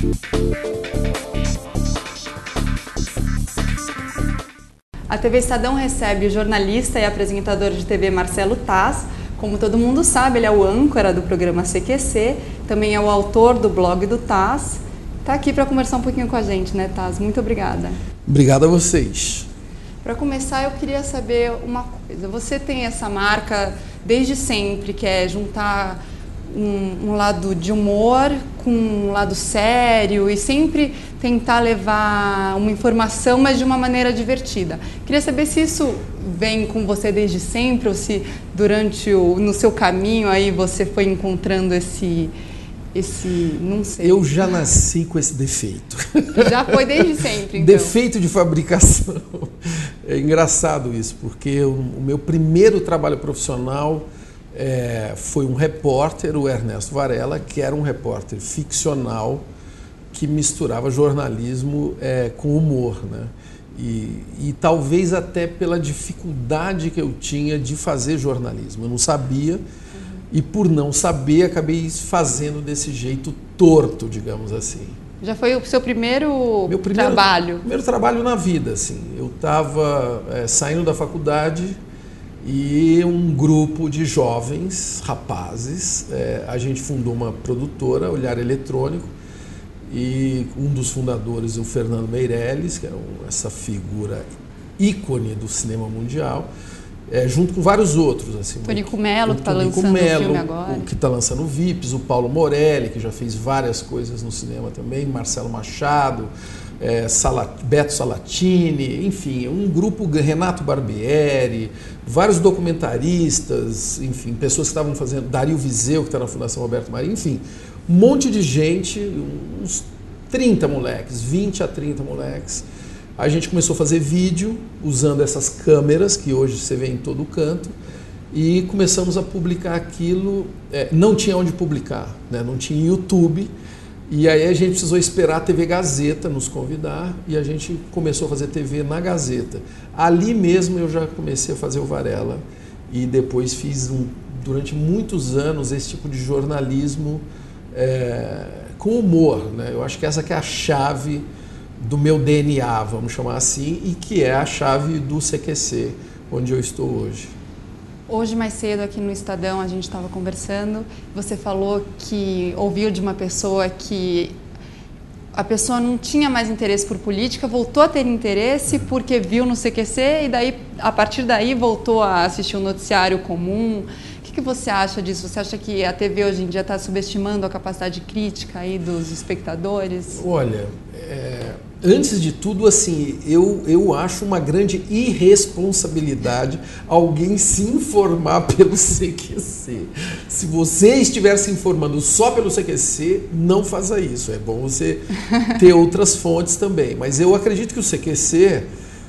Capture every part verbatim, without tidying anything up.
A T V Estadão recebe o jornalista e apresentador de T V Marcelo Taz. Como todo mundo sabe, ele é o âncora do programa C Q C, também é o autor do blog do Taz. Está aqui para conversar um pouquinho com a gente, né, Taz? Muito obrigada. Obrigado a vocês. Para começar, eu queria saber uma coisa. Você tem essa marca desde sempre, que é juntar um, um lado de humor com um lado sério e sempre tentar levar uma informação, mas de uma maneira divertida. Queria saber se isso vem com você desde sempre ou se durante o no seu caminho aí você foi encontrando esse esse, não sei. Eu já nasci com esse defeito. Já foi desde sempre, então. Defeito de fabricação. É engraçado isso, porque o, o meu primeiro trabalho profissional é, foi um repórter, o Ernesto Varela, que era um repórter ficcional que misturava jornalismo é, com humor, né? E, e talvez até pela dificuldade que eu tinha de fazer jornalismo. Eu não sabia, uhum. E por não saber, acabei fazendo desse jeito torto, digamos assim. Já foi o seu primeiro, Meu primeiro trabalho? Primeiro trabalho na vida, assim. Eu estava é, saindo da faculdade e um grupo de jovens, rapazes, é, a gente fundou uma produtora, Olhar Eletrônico, e um dos fundadores, o Fernando Meirelles, que é um, essa figura ícone do cinema mundial, é, junto com vários outros. Assim, Tonico Mello, que está lançando o filme agora. O que está lançando o Vips, o Paulo Morelli, que já fez várias coisas no cinema também, Marcelo Machado, é, Salat, Beto Salatini, enfim, um grupo, Renato Barbieri, vários documentaristas, enfim, pessoas que estavam fazendo, Dario Viseu, que está na Fundação Roberto Marinho, enfim, um monte de gente, uns trinta moleques, vinte a trinta moleques. A gente começou a fazer vídeo usando essas câmeras que hoje você vê em todo canto e começamos a publicar aquilo. É, não tinha onde publicar, né? Não tinha YouTube, e aí a gente precisou esperar a T V Gazeta nos convidar e a gente começou a fazer T V na Gazeta. Ali mesmo eu já comecei a fazer o Varela e depois fiz um, durante muitos anos esse tipo de jornalismo É, com humor, né? Eu acho que essa que é a chave do meu D N A, vamos chamar assim, e que é a chave do C Q C, onde eu estou hoje. Hoje, mais cedo, aqui no Estadão, a gente estava conversando, você falou que ouviu de uma pessoa que a pessoa não tinha mais interesse por política, voltou a ter interesse uhum. porque viu no C Q C e daí, a partir daí voltou a assistir um noticiário comum. O que você acha disso? Você acha que a T V hoje em dia está subestimando a capacidade crítica aí dos espectadores? Olha, é, antes de tudo, assim, eu, eu acho uma grande irresponsabilidade alguém se informar pelo C Q C. Se você estiver se informando só pelo C Q C, não faça isso. É bom você ter outras fontes também. Mas eu acredito que o C Q C...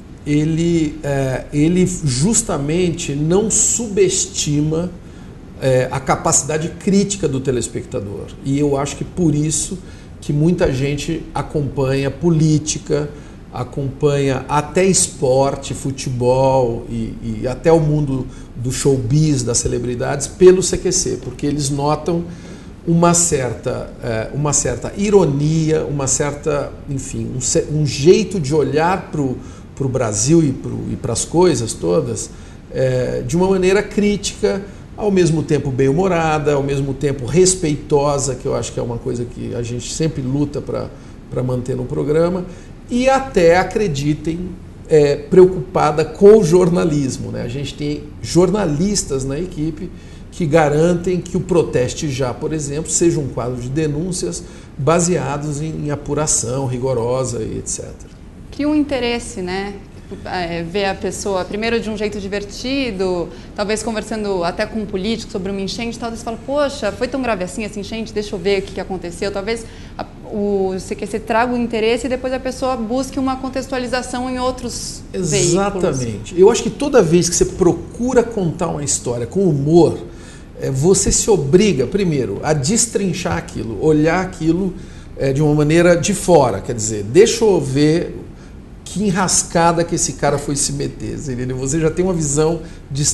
Ele, é, ele justamente não subestima é, a capacidade crítica do telespectador. E eu acho que por isso que muita gente acompanha política, acompanha até esporte, futebol e, e até o mundo do showbiz, das celebridades, pelo C Q C, porque eles notam uma certa, é, uma certa ironia, uma certa, enfim, um, um jeito de olhar para o para o Brasil e para as coisas todas, é, de uma maneira crítica, ao mesmo tempo bem-humorada, ao mesmo tempo respeitosa, que eu acho que é uma coisa que a gente sempre luta para manter no programa, e até, acreditem, é, preocupada com o jornalismo, né? A gente tem jornalistas na equipe que garantem que o Proteste Já, por exemplo, seja um quadro de denúncias baseados em, em apuração rigorosa e etcétera. Cria um interesse, né? É, ver a pessoa, primeiro de um jeito divertido, talvez conversando até com um político sobre uma enchente, talvez fala, poxa, foi tão grave assim essa enchente, deixa eu ver o que, que aconteceu. Talvez a, o C Q C traga o interesse e depois a pessoa busque uma contextualização em outros Exatamente. veículos. Exatamente. Eu acho que toda vez que você procura contar uma história com humor, é, você se obriga, primeiro, a destrinchar aquilo, olhar aquilo é, de uma maneira de fora, quer dizer, deixa eu ver que enrascada que esse cara foi se meter, entendeu? Você já tem uma visão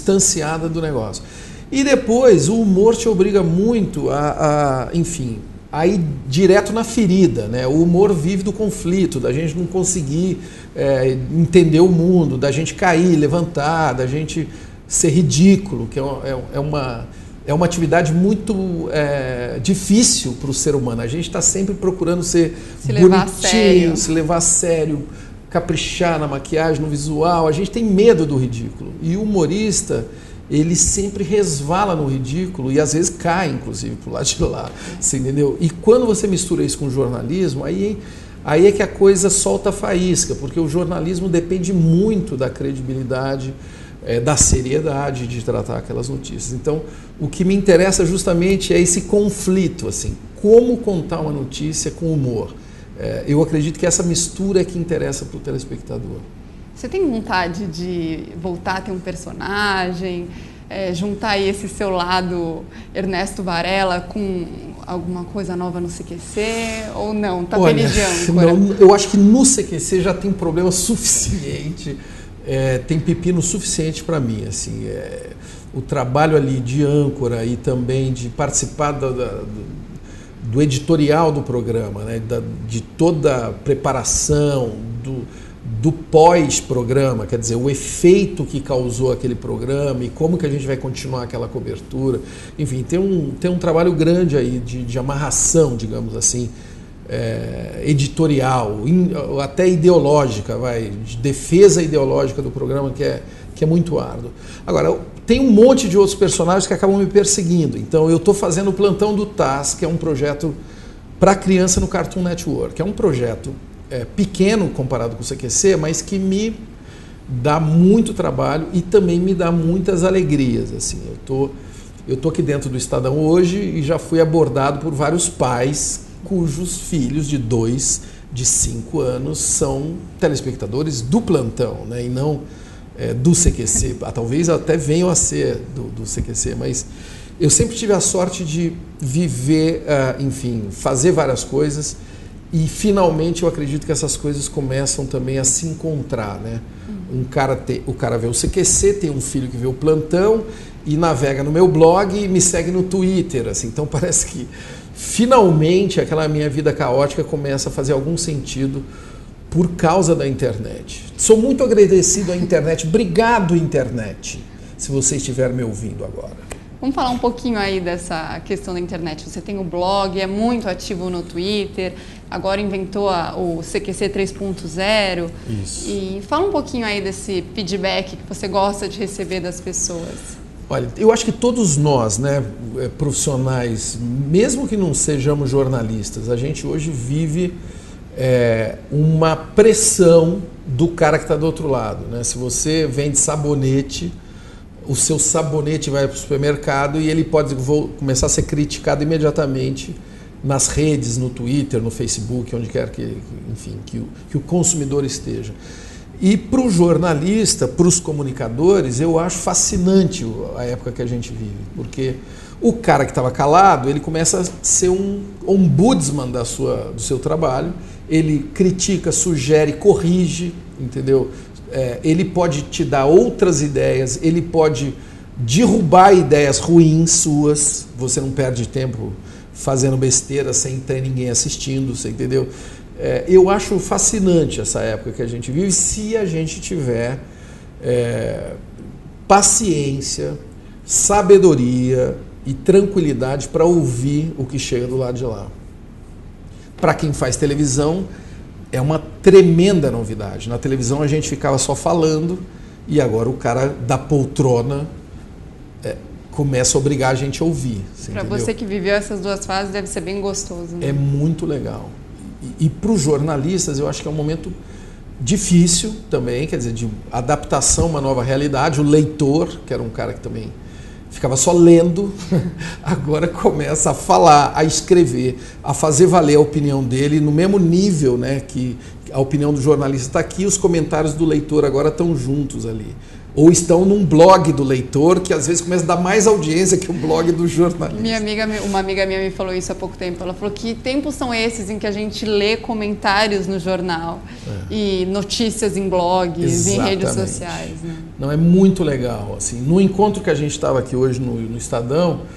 distanciada do negócio. E depois, o humor te obriga muito a, a enfim, aí direto na ferida, né? O humor vive do conflito, da gente não conseguir é, entender o mundo, da gente cair, levantar, da gente ser ridículo, que é, é, é uma... É uma atividade muito é, difícil para o ser humano. A gente está sempre procurando ser se levar bonitinho, a sério. se levar a sério, caprichar na maquiagem, no visual. A gente tem medo do ridículo. E o humorista, ele sempre resvala no ridículo e às vezes cai, inclusive, para o lado de lá. Você entendeu? E quando você mistura isso com o jornalismo, aí, aí é que a coisa solta a faísca, porque o jornalismo depende muito da credibilidade, É, da seriedade de tratar aquelas notícias. Então, o que me interessa justamente é esse conflito, assim, como contar uma notícia com humor. É, eu acredito que essa mistura é que interessa para o telespectador. Você tem vontade de voltar a ter um personagem, é, juntar aí esse seu lado Ernesto Varela com alguma coisa nova no C Q C, ou não? Tá Olha, feliz de âncora? não, eu acho que no C Q C já tem problema suficiente. É, tem pepino suficiente para mim, assim, é, o trabalho ali de âncora e também de participar da, da, do, do editorial do programa, né, da, de toda a preparação, do, do pós-programa, quer dizer, o efeito que causou aquele programa e como que a gente vai continuar aquela cobertura, enfim, tem um, tem um trabalho grande aí de, de amarração, digamos assim, É, editorial, in, até ideológica, vai, de defesa ideológica do programa, que é, que é muito árduo. Agora, tem um monte de outros personagens que acabam me perseguindo. Então, eu estou fazendo o Plantão do Taz, que é um projeto para criança no Cartoon Network. É um projeto é, pequeno comparado com o C Q C, mas que me dá muito trabalho e também me dá muitas alegrias. Assim, eu tô, eu tô aqui dentro do Estadão hoje e já fui abordado por vários pais cujos filhos de dois, de cinco anos são telespectadores do Plantão, né, e não é, do C Q C. Talvez até venham a ser do, do C Q C, mas eu sempre tive a sorte de viver, uh, enfim, fazer várias coisas e finalmente eu acredito que essas coisas começam também a se encontrar, né? Um cara te, o cara vê o C Q C, tem um filho que vê o Plantão e navega no meu blog e me segue no Twitter, assim, então parece que finalmente aquela minha vida caótica começa a fazer algum sentido por causa da internet. Sou muito agradecido à internet. Obrigado, internet, se você estiver me ouvindo agora. Vamos falar um pouquinho aí dessa questão da internet. Você tem o blog, é muito ativo no Twitter, agora inventou a, o C Q C três ponto zero. Isso. E fala um pouquinho aí desse feedback que você gosta de receber das pessoas. Olha, eu acho que todos nós, né, profissionais, mesmo que não sejamos jornalistas, a gente hoje vive é, uma pressão do cara que está do outro lado, né? Se você vende sabonete, o seu sabonete vai para o supermercado e ele pode vou, começar a ser criticado imediatamente nas redes, no Twitter, no Facebook, onde quer que, enfim, que o, que o consumidor esteja. E para o jornalista, para os comunicadores, eu acho fascinante a época que a gente vive, porque o cara que estava calado, ele começa a ser um ombudsman da sua, do seu trabalho, ele critica, sugere, corrige, entendeu? É, ele pode te dar outras ideias, ele pode derrubar ideias ruins suas, você não perde tempo fazendo besteira sem ter ninguém assistindo, você entendeu? É, eu acho fascinante essa época que a gente vive, se a gente tiver é, paciência, sabedoria e tranquilidade para ouvir o que chega do lado de lá. Para quem faz televisão, é uma tremenda novidade. Na televisão a gente ficava só falando e agora o cara da poltrona é, começa a obrigar a gente a ouvir. Para você que viveu essas duas fases, deve ser bem gostoso, né? É muito legal. E, e para os jornalistas, eu acho que é um momento difícil também, quer dizer, de adaptação a uma nova realidade. O leitor, que era um cara que também ficava só lendo, agora começa a falar, a escrever, a fazer valer a opinião dele no mesmo nível, né, que a opinião do jornalista está aqui, os comentários do leitor agora estão juntos ali. Ou estão num blog do leitor, que às vezes começa a dar mais audiência que o blog do jornalista. Minha amiga, uma amiga minha me falou isso há pouco tempo. Ela falou que tempos são esses em que a gente lê comentários no jornal é. e notícias em blogs, exatamente. Em redes sociais. Né? Não, é muito legal. Assim, no encontro que a gente estava aqui hoje no, no Estadão,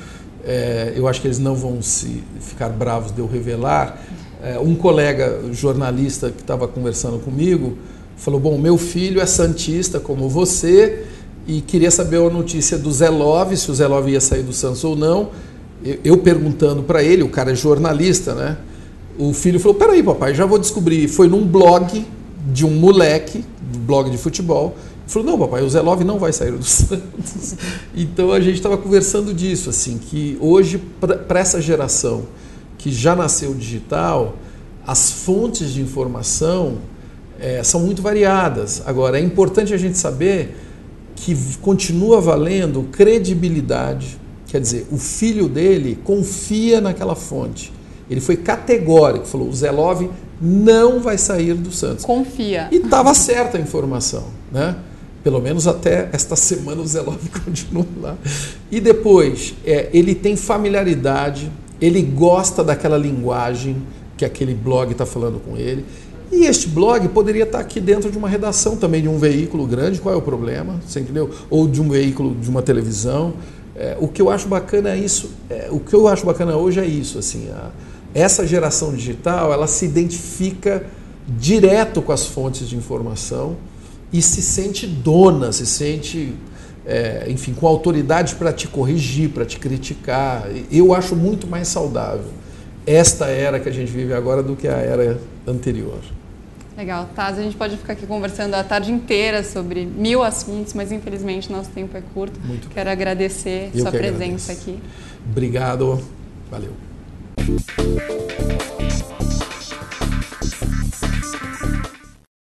é, eu acho que eles não vão se ficar bravos de eu revelar. É, um colega jornalista que estava conversando comigo falou, bom, meu filho é santista como você e queria saber a notícia do Zé Love, se o Zé Love ia sair do Santos ou não. Eu, eu perguntando para ele, o cara é jornalista, né? O filho falou, peraí papai, já vou descobrir. Foi num blog de um moleque, do blog de futebol. Ele falou, não papai, o Zé Love não vai sair do Santos. Então a gente estava conversando disso, assim, que hoje para essa geração que já nasceu digital, as fontes de informação é, são muito variadas. Agora, é importante a gente saber que continua valendo credibilidade, quer dizer, o filho dele confia naquela fonte. Ele foi categórico, falou, o Zé Love não vai sair do Santos. Confia. E estava certa a informação, né? Pelo menos até esta semana o Zé Love continua lá. E depois, é, ele tem familiaridade, ele gosta daquela linguagem que aquele blog está falando com ele. E este blog poderia estar aqui dentro de uma redação também, de um veículo grande, qual é o problema? Você entendeu? Ou de um veículo de uma televisão. É, o que eu acho bacana é isso, é, o que eu acho bacana hoje é isso, assim, a, essa geração digital, ela se identifica direto com as fontes de informação e se sente dona, se sente, é, enfim, com autoridade para te corrigir, para te criticar. Eu acho muito mais saudável esta era que a gente vive agora do que a era anterior. Legal, Taz, a gente pode ficar aqui conversando a tarde inteira sobre mil assuntos, mas infelizmente nosso tempo é curto. Muito Quero agradecer Eu sua que presença agradeço. aqui. Obrigado, valeu.